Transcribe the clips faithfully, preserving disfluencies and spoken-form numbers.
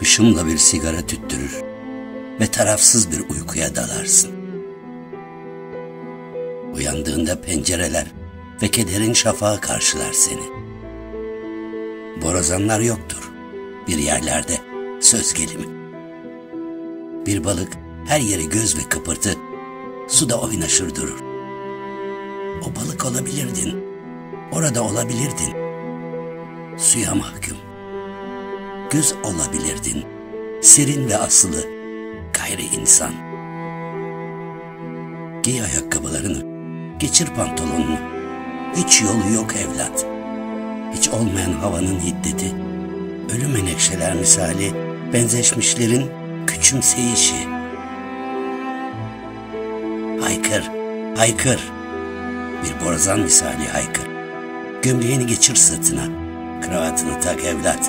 hışımla bir sigara tüttürür ve tarafsız bir uykuya dalarsın. Uyandığında pencereler ve kederin şafağı karşılar seni. Borazanlar yoktur bir yerlerde, söz gelimi. Bir balık her yeri göz ve kıpırtı, suda oynaşır durur. O balık olabilirdin, orada olabilirdin. Suya mahkum. Göz olabilirdin, serin ve asılı, gayri insan. Giy ayakkabılarını, geçir pantolonunu. Hiç yolu yok evlat. Hiç olmayan havanın hiddeti, ölü menekşeler misali benzeşmişlerin küçümseyişi. Haykır, haykır. Bir borazan misali haykır. Gömleğini geçir sırtına, kravatını tak evlat.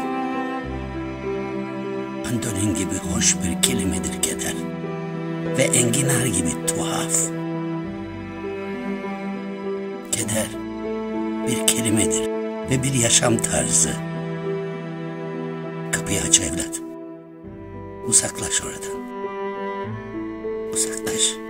Mandolin gibi hoş bir kelimedir keder ve enginar gibi tuhaf. Keder bir kelimedir ve bir yaşam tarzı. Kapıyı aç evlat. Uzaklaş oradan. Uzaklaş.